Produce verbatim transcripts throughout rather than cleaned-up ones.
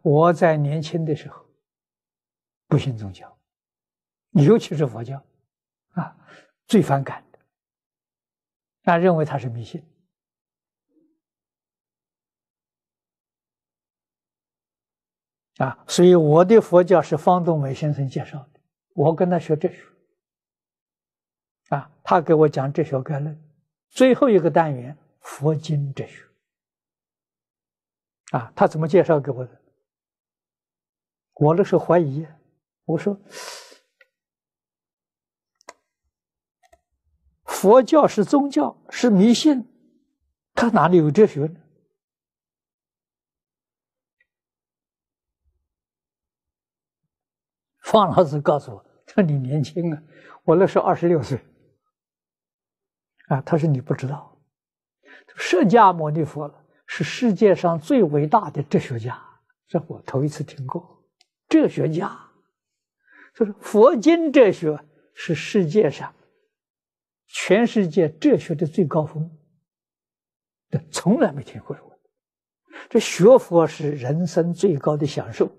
我在年轻的时候不信宗教，尤其是佛教，啊，最反感的，啊，认为它是迷信。啊，所以我的佛教是方东美先生介绍的，我跟他学哲学，啊，他给我讲哲学概论，最后一个单元佛经哲学，啊，他怎么介绍给我的？我那时候怀疑，我说佛教是宗教，是迷信，他哪里有哲学呢？方老师告诉我，他说你年轻啊，我那时候二十六岁，啊，他说你不知道，释迦牟尼佛是世界上最伟大的哲学家，这我头一次听过，哲学家，就是佛经哲学是世界上全世界哲学的最高峰，这从来没听过过。这学佛是人生最高的享受。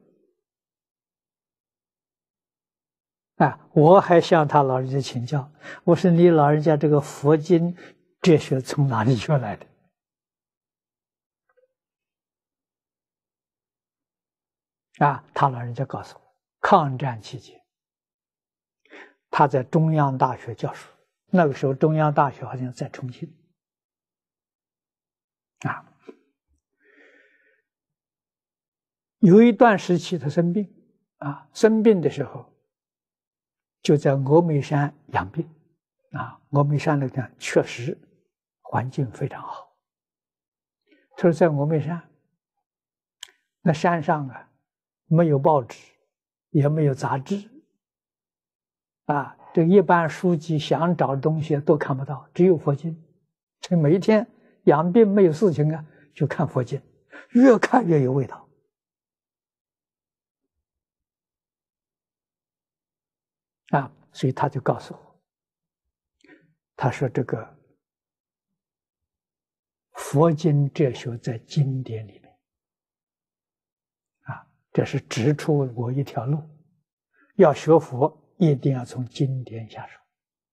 啊，我还向他老人家请教，我说你老人家这个佛经哲学从哪里学来的？啊，他老人家告诉我，抗战期间，他在中央大学教书，那个时候中央大学好像在重庆，啊，有一段时期他生病，啊，生病的时候就在峨眉山养病，啊，峨眉山那边确实环境非常好。他说在峨眉山，那山上啊没有报纸，也没有杂志，啊，这一般书籍想找东西都看不到，只有佛经。所以每一天养病没有事情啊，就看佛经，越看越有味道。啊，所以他就告诉我，他说这个佛经哲学在经典里面，啊，这是指出我一条路，要学佛一定要从经典下手。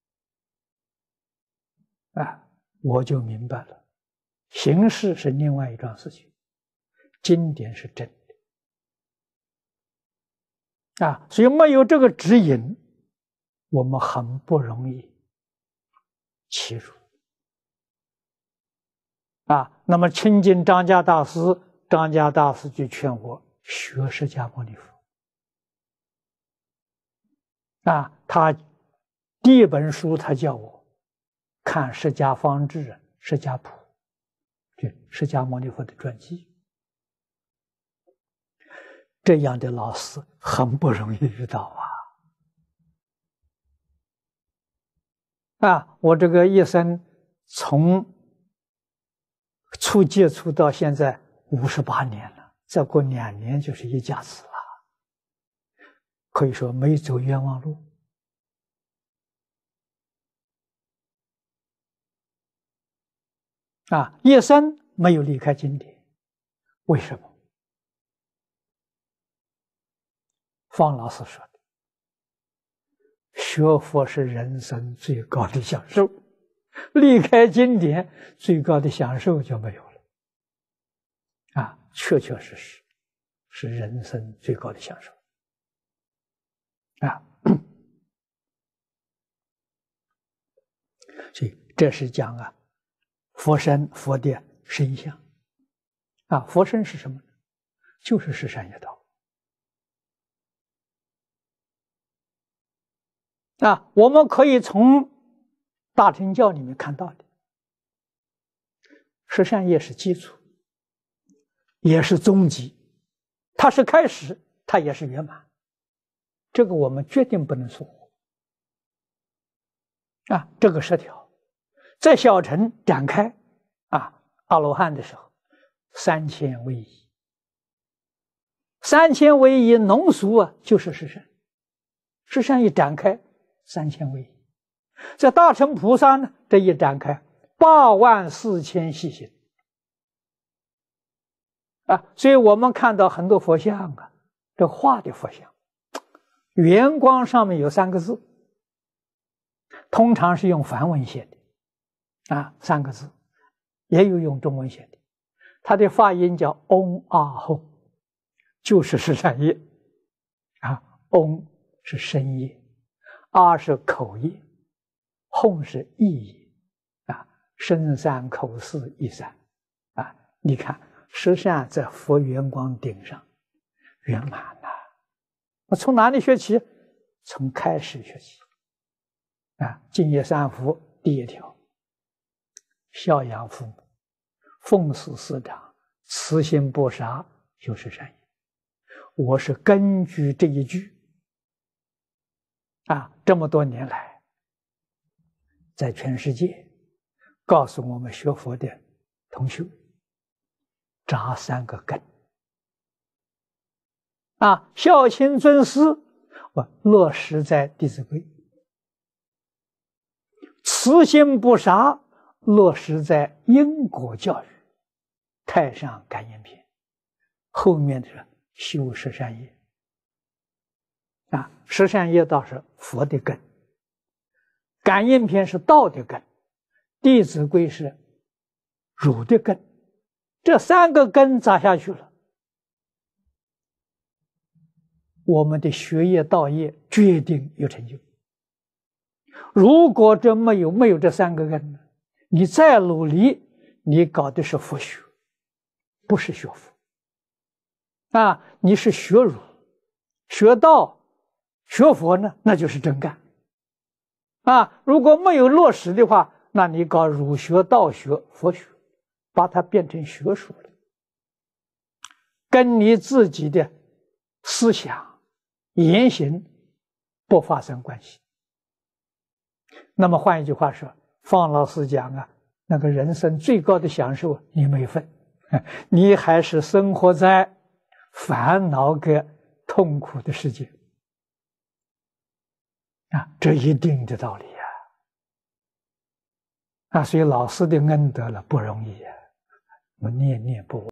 啊，我就明白了，形式是另外一桩事情，经典是真的。啊，所以没有这个指引，我们很不容易切入。啊，那么亲近张家大师，张家大师就劝我学释迦牟尼佛。啊，他第一本书他叫我看《释迦方志》《释迦谱》，就释迦牟尼佛的传记。这样的老师很不容易遇到啊！啊，我这个一生从初接触到现在五十八年了，再过两年就是一甲子了，可以说没走冤枉路。啊，一生没有离开经典，为什么？方老师说的，学佛是人生最高的享受，离开经典，最高的享受就没有了。啊，确确实实是人生最高的享受。啊，所以这是讲啊，佛身佛的身相。啊，佛身是什么呢？就是十善业道。啊，我们可以从大乘教里面看到的，十善业是基础，也是终极，它是开始，它也是圆满。这个我们决定不能疏忽。啊，这个十条，在小乘展开，啊，阿罗汉的时候，三千为一，三千为一浓缩啊，就是十善，十善一展开。三千为一，在大乘菩萨呢，这一展开八万四千细行， 啊，所以我们看到很多佛像啊，这画的佛像，圆光上面有三个字，通常是用梵文写的，啊，三个字，也有用中文写的，它的发音叫嗡啊吽，就是十善业，啊，嗡是身业，啊是口业，吽是意业，啊，身三口四意三，啊，你看十善在佛圆光顶上圆满了。我从哪里学起？从开始学起。啊，净业三福第一条，孝养父母，奉事师长，慈心不杀，就是善业。我是根据这一句，啊，这么多年来，在全世界告诉我们学佛的同学，扎三个根。啊，孝亲尊师，我落实在《弟子规》；慈心不杀，落实在因果教育，《太上感应篇》后面的修十善业。啊，十善业道是佛的根，感应篇是道的根，《弟子规》是儒的根。这三个根扎下去了，我们的学业道业决定有成就。如果这没有没有这三个根呢，你再努力，你搞的是佛学，不是学佛。啊，你是学儒、学道、学佛呢，那就是真干。啊，如果没有落实的话，那你搞儒学、道学、佛学，把它变成学术了，跟你自己的思想、言行不发生关系。那么换一句话说，方老师讲啊，那个人生最高的享受你没份，你还是生活在烦恼跟痛苦的世界啊，这一定的道理啊！啊，所以老师的恩德了不容易啊，我念念不忘。